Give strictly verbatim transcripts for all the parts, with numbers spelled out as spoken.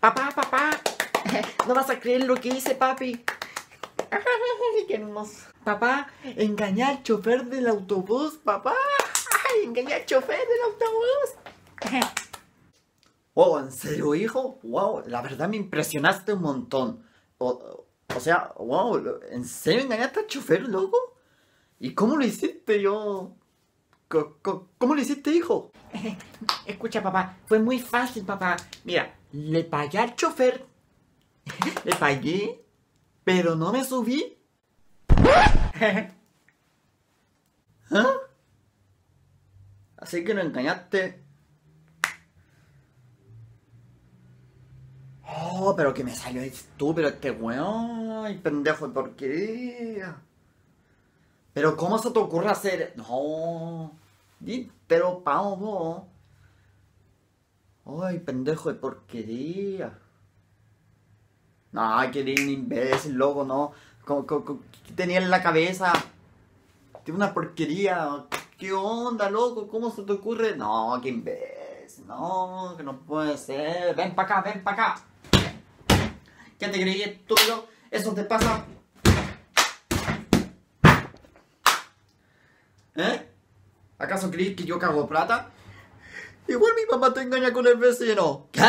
Papá, papá, no vas a creer lo que hice, papi. Ay, qué hermoso. Papá, engañé al chofer del autobús, papá. Ay, engañé al chofer del autobús. Oh, ¿en serio, hijo? Wow, la verdad me impresionaste un montón. O, o sea, wow, ¿en serio engañaste al chofer, loco? ¿Y cómo lo hiciste? Yo... ¿Cómo, cómo lo hiciste, hijo? Escucha, papá, fue muy fácil, papá. Mira, le pagué al chofer. Le pagué, pero no me subí. ¿Ah? Así que lo engañaste. Oh, pero que me salió estúpido este weón. Ay, pendejo de porquería. Pero ¿cómo se te ocurre hacer? No. Di, pero pao vos. Ay, pendejo de porquería. No, que eres un imbécil, loco, no. ¿Cómo- cómo- cómo- ¿Qué tenía en la cabeza? Tiene una porquería. ¿Qué onda, loco? ¿Cómo se te ocurre? No, qué imbécil. No, que no puede ser. Ven para acá, ven para acá. ¿Qué te creí, estúpido? Eso te pasa. ¿Eh? ¿Acaso creí que yo cago plata? Igual mi mamá te engaña con el vecino. ¿Qué?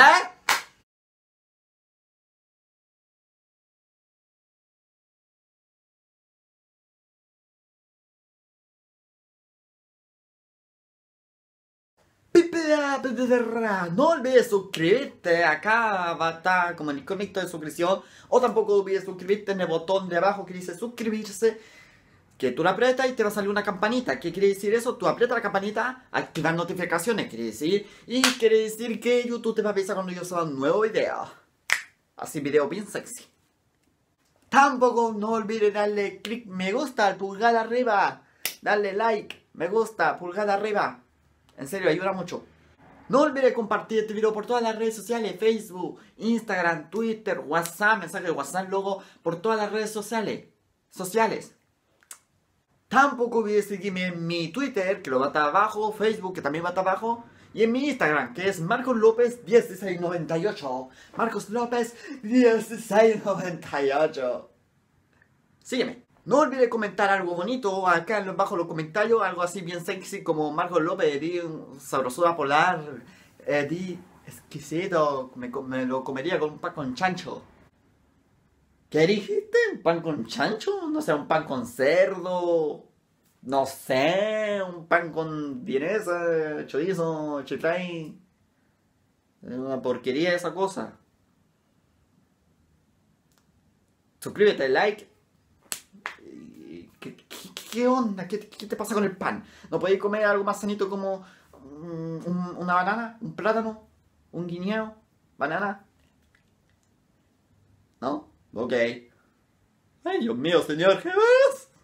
No olvides suscribirte, acá va a estar como el iconito de suscripción. O tampoco olvides suscribirte en el botón de abajo que dice suscribirse, que tú lo aprietas y te va a salir una campanita. ¿Qué quiere decir eso? Tú aprietas la campanita, activar notificaciones, quiere decir. Y quiere decir que YouTube te va a avisar cuando yo suba un nuevo video. Así, video bien sexy. Tampoco no olvides darle click me gusta al pulgar arriba. Darle like, me gusta, pulgar arriba. En serio, ayuda mucho. No olvides compartir este video por todas las redes sociales, Facebook, Instagram, Twitter, WhatsApp, mensaje de WhatsApp, luego por todas las redes sociales. Sociales. Tampoco olvides seguirme en mi Twitter, que lo va a estar abajo, Facebook, que también va a estar abajo, y en mi Instagram, que es Marcos López dieciséis noventa y ocho. Marcos López dieciséis noventa y ocho. Sígueme. No olvides comentar algo bonito acá bajo los comentarios, algo así bien sexy como Marcos López, di sabrosura polar, eh, di exquisito, me, me lo comería con un pan con chancho. ¿Qué dijiste? ¿Un pan con chancho? No sé, un pan con cerdo, no sé, un pan con vienesa, chorizo, chiflay. Es una porquería esa cosa. Suscríbete, like. ¿Qué, qué, qué onda? ¿Qué, ¿Qué te pasa con el pan? ¿No podéis comer algo más sanito como un, un, una banana, un plátano, un guineo, banana? ¿No? Ok. Ay, Dios mío, señor Jesús.